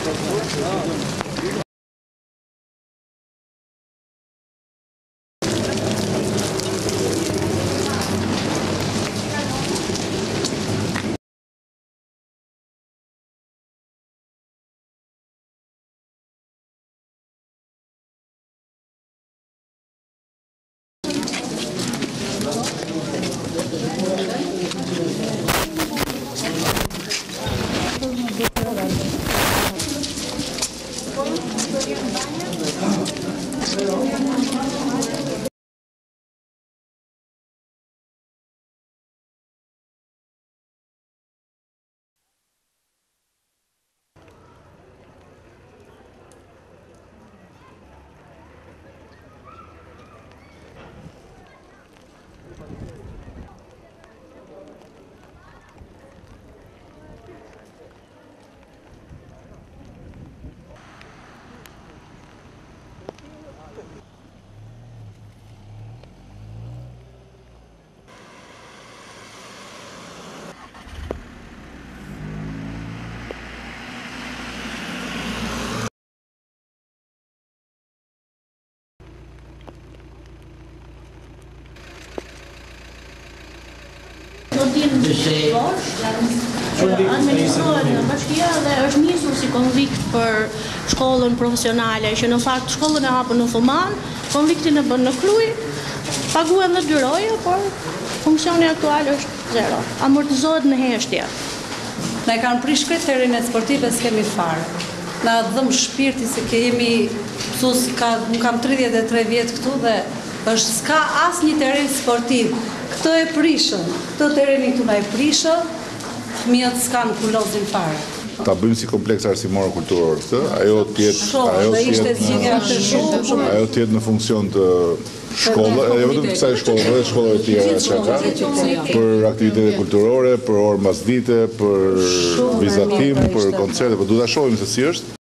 Administrohet nga bashkia dhe është nisur si konvikt për shkollën profesionale, që në fakt shkollën e hapën në Thuman, konviktin e bën në Kluj, paguhen dhe dyroja, por funksioni aktual është zero, amortizohet në heshtje. Na e kanë prish kriterin e sportive s'kemi fare. Na dhëm shpirti se kemi unë kam 33 vjetë këtu dhe është s'ka as një teren sportiv. Këto e prishën, këto tereni këtu na e prishën, fëmijët s'kanë kulozin fare. Ta bëjmë si kompleks arsimor kulturor këtë, ajo tjetë në funksion të shkollë, jo vetëm kësaj shkollë, dhe shkollëve tjera për aktivitete kulturore, për orë mbasdite, për vizatim, për koncerte, por duhet ta shohim se si është.